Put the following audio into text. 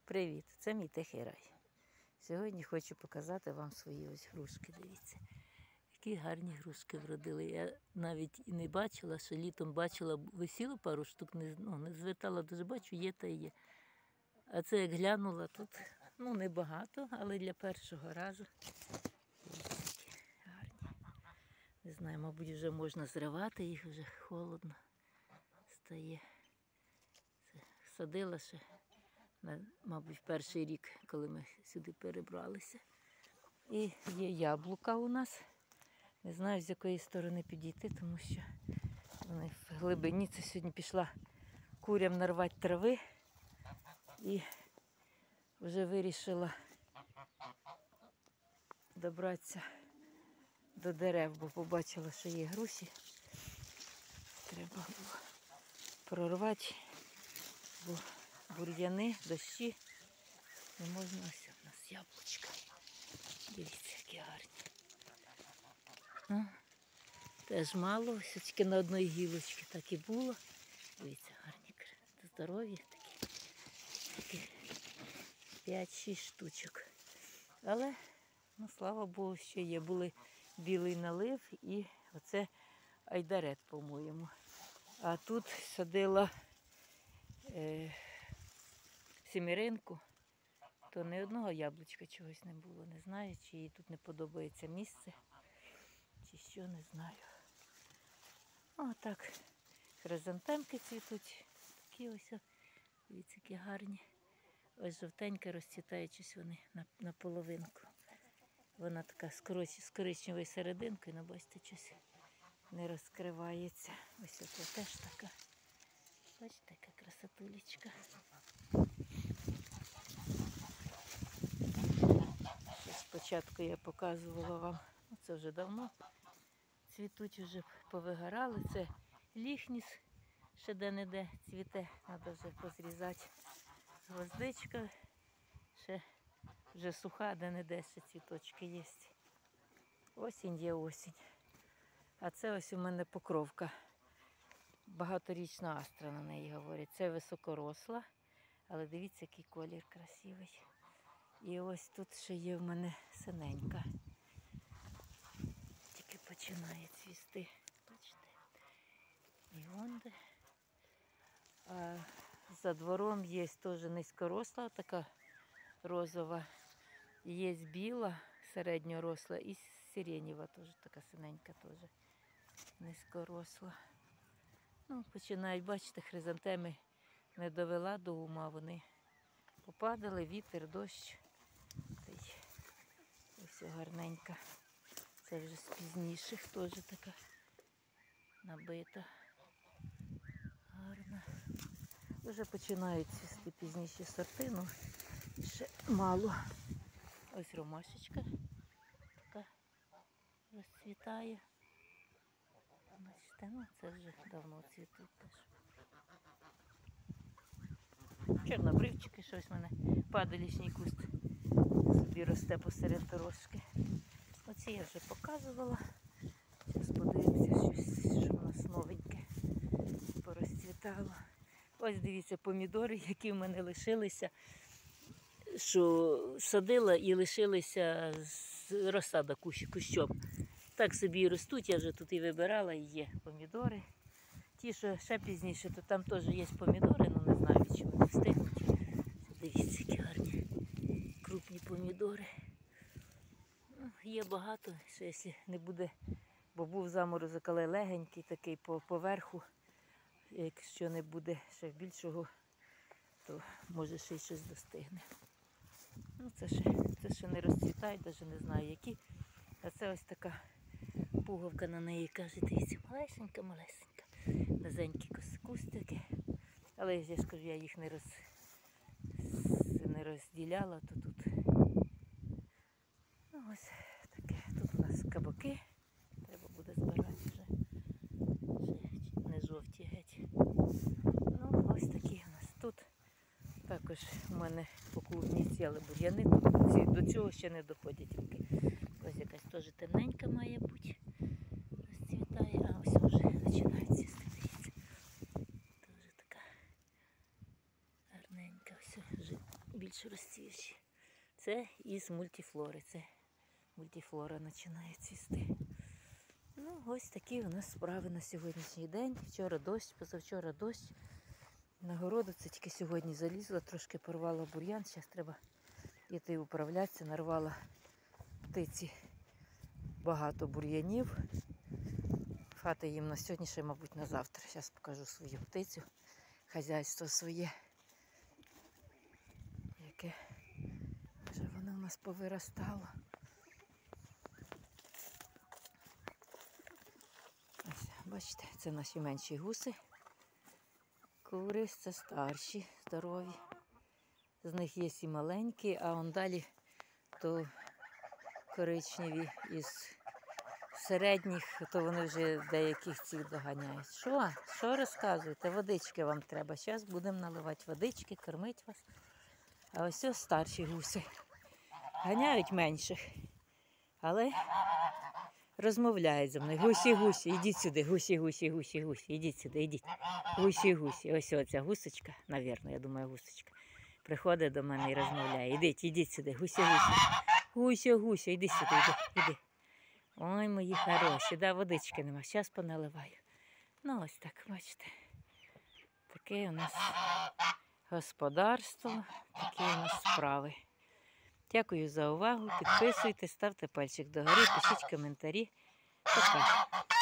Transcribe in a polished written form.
Привіт! Це мій тихий рай. Сьогодні хочу показати вам свої ось грушки. Дивіться, які гарні грушки вродили. Я навіть і не бачила, що літом бачила, висіло пару штук, не звертала, дуже бачу, є та є. А це як глянула, тут небагато, але для першого разу. Дивіться, які гарні. Не знаю, мабуть, вже можна зривати, їх вже холодно стає. Це садила ще. Мабуть, перший рік, коли ми сюди перебралися. І є яблука у нас. Не знаю, з якої сторони підійти, тому що вони в глибині. Це сьогодні пішла курям нарвати трави. І вже вирішила добратися до дерев, бо побачила, що є груші. Треба було прорвати, бо бур'яни, дощі. Не можна, ось у нас яблучка. Дивіться, які гарні. Теж мало, ось тільки на одній гілочці так і було. Дивіться, гарні, здорові такі 5-6 штучок. Але, слава Богу, що є. Були білий налив і оце айдарет, по-моєму. А тут садила сіміринку, то ні одного яблучка чогось не було. Не знаю, чи їй тут не подобається місце, чи що, не знаю. Отак хризантемки цвітуть. Такі ось, дивіться, які гарні. Ось жовтенька розцвітаючись вони на половинку. Вона така з коричневою серединкою, але бачите, щось не розкривається. Ось це теж така. Бачите, яка красотулечка. Спочатку я показувала вам, це вже давно цвітуть, вже повигорали. Це ліхніс, ще де-не-де цвіте, треба вже позрізати. Гвоздичка, ще вже суха, де-не-де ще цвіточки є. Осінь є осінь. А це ось у мене покровка. Багаторічна астра на неї говорять. Це високоросла, але дивіться, який колір красивий. І ось тут ще є в мене синенька. Тільки починає цвісти. Бачите? І онде. А за двором є теж низькоросла, така розова. Є біла, середньоросла і сиренєва теж така синенька теж низькоросла. Починають, бачите, хризантеми не довела до ума, вони попадали, вітер, дощ. Ось гарненька. Це вже з пізніших теж така набита. Гарна. Вже починають цвісти пізніші сорти, але ще мало. Ось ромашечка така розцвітає. Бачите, це вже давно цвітуть теж. Чорнобривчики, щось в мене падалічний куст собі росте посеред дорожки. Оці я вже показувала. Зараз подивимося, що в нас новеньке порозцвітало. Ось дивіться, помідори, які в мене лишилися, що садила і лишилися з розсада кущом. Так собі і ростуть, я вже тут і вибирала, і є помідори. Ті, що ще пізніше, то там теж є помідори, але не знаю, чи вони встигнуть. Дивіться, які гарні крупні помідори. Є багато, що якщо не буде, бо був заморозок, але легенький такий поверху. Якщо не буде ще більшого, то може ще й щось достигне. Це ще не розцвітають, навіть не знаю які. А це ось така пуговка на неї, каже, дивіться, малесенька-малесенька. Низенькі кустики. Але я ж кажу, я їх не розділяла, то тут. Ось таке. Тут у нас кабаки. Треба буде збирати вже. Ще не жовті геть. Ось такі у нас тут. Також у мене по клубніці, але бур'яни до цього ще не доходять руки. Ось якась теж темненька має бути. Розцвітає, а ось вже починає цвісти, дивіться. Теж така гарненька. Ось вже більш розцвівші. Це із мультифлори. Це мультифлора починає цвісти. Ну, ось такі у нас справи на сьогоднішній день. Вчора дощ, позавчора дощ. На городу це тільки сьогодні залізла, трошки порвала бур'ян. Зараз треба йти управлятися. Нарвала птиці багато бур'янів. Хати їм на сьогодні, ще, мабуть, на завтра. Зараз покажу свою птицю, хазяйство своє, яке вже воно у нас повиростало. Ось, бачите, це наші менші гуси. Кури, це старші, здорові. З них є і маленькі, а он далі то коричневі із середніх, то вони вже деяких цих доганяють. Що розказуєте? Водички вам треба. Зараз будемо наливати водички, кормити вас. А ось старші гуси. Ганяють менших, але розмовляють зі мною. Гусі, ідіть сюди, гусі, ідіть сюди, ідіть. Гусі. Ось оця гусечка, навірно, я думаю, гусечка. Приходить до мене і розмовляє. Ідіть сюди, гусі. Гуся, іди сюди, іди. Ой, мої хороші, да, водички нема, зараз поналиваю. Ну, ось так, бачите. Таке у нас господарство, такі у нас справи. Дякую за увагу, підписуйтесь, ставте пальчик догори, пишіть коментарі. Пока.